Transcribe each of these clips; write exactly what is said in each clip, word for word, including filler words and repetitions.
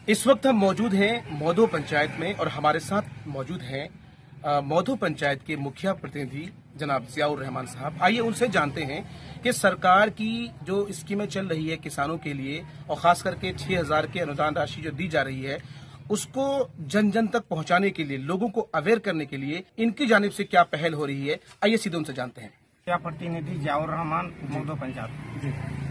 इस वक्त हम मौजूद हैं मौधो पंचायत में और हमारे साथ मौजूद हैं अ, मौधो पंचायत के मुखिया प्रतिनिधि जनाब जियाउर रहमान साहब। आइए उनसे जानते हैं कि सरकार की जो स्कीमें चल रही है किसानों के लिए और खास करके छह हजार की अनुदान राशि जो दी जा रही है उसको जन जन तक पहुंचाने के लिए, लोगों को अवेयर करने के लिए इनकी जानिब से क्या पहल हो रही है, आइए सीधे उनसे जानते हैं। मुखिया प्रतिनिधि जियाउर रहमान मौधो पंचायत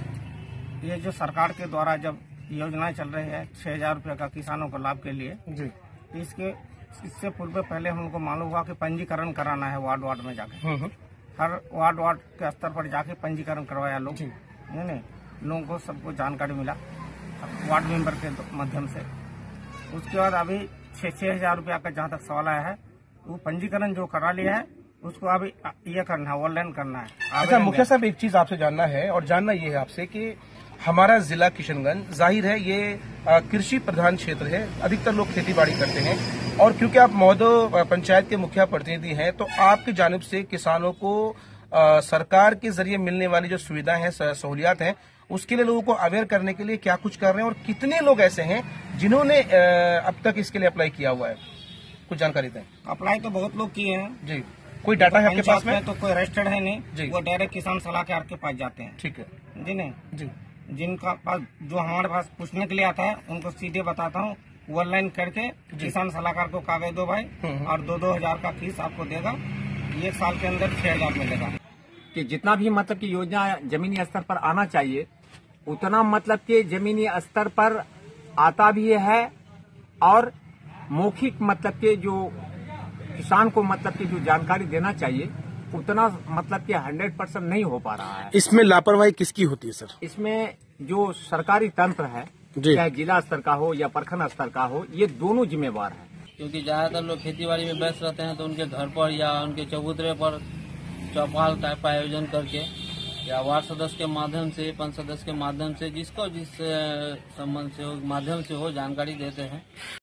जी। ये जो सरकार के द्वारा जब योजनाएं चल रही है छह हजार रूपये का किसानों को लाभ के लिए जी इसके इससे पूर्व पहले हमको मालूम हुआ कि पंजीकरण कराना है वार्ड वार्ड में जाके। हर वार्ड वार्ड के स्तर पर जाके पंजीकरण करवाया लोग, नहीं लोगों को सबको जानकारी मिला वार्ड मेंबर के माध्यम से। उसके बाद अभी छह छह हजार रूपया का जहाँ तक सवाल आया है वो पंजीकरण जो करा लिया है उसको अभी ये करना है, ऑनलाइन करना है। अच्छा मुखिया साहब, एक चीज आपसे जानना है और जानना ये है आपसे कि हमारा जिला किशनगंज जाहिर है ये कृषि प्रधान क्षेत्र है, अधिकतर लोग खेती बाड़ी करते हैं और क्योंकि आप मौधो पंचायत के मुखिया प्रतिनिधि हैं तो आपकी जानिब से किसानों को आ, सरकार के जरिए मिलने वाली जो सुविधाएं हैं, सहूलियात हैं, उसके लिए लोगों को अवेयर करने के लिए क्या कुछ कर रहे हैं और कितने लोग ऐसे हैं जिन्होंने अब तक इसके लिए अप्लाई किया हुआ है, कुछ जानकारी दें। अप्लाई तो बहुत लोग किए हैं जी। कोई डाटा है आपके पास में? तो कोई रजिस्टर्ड है नहीं जी। वो डायरेक्ट किसान सलाहकार के पास जाते हैं। ठीक है जी नहीं जी। जिनका पास जो हमारे पास पूछने के लिए आता है उनको सीधे बताता हूँ, ऑनलाइन करके किसान सलाहकार को कागज दो भाई और दो दो हजार का फीस आपको देगा, एक साल के अंदर छह हजार मिलेगा। कि जितना भी मतलब की योजना जमीनी स्तर पर आना चाहिए उतना मतलब के जमीनी स्तर पर आता भी है और मौखिक मतलब के जो किसान को मतलब की जो जानकारी देना चाहिए उतना मतलब कि हंड्रेड परसेंट नहीं हो पा रहा है। इसमें लापरवाही किसकी होती है सर? इसमें जो सरकारी तंत्र है, चाहे जिला स्तर का हो या प्रखंड स्तर का हो, ये दोनों जिम्मेवार है। क्योंकि ज्यादातर लोग खेती बाड़ी में व्यस्त रहते हैं तो उनके घर पर या उनके चबूतरे पर चौपाल टाइप का आयोजन करके या वार्ड सदस्य के माध्यम से, पंच सदस्य के माध्यम से, जिसको जिस संबंध से हो माध्यम से हो जानकारी देते हैं।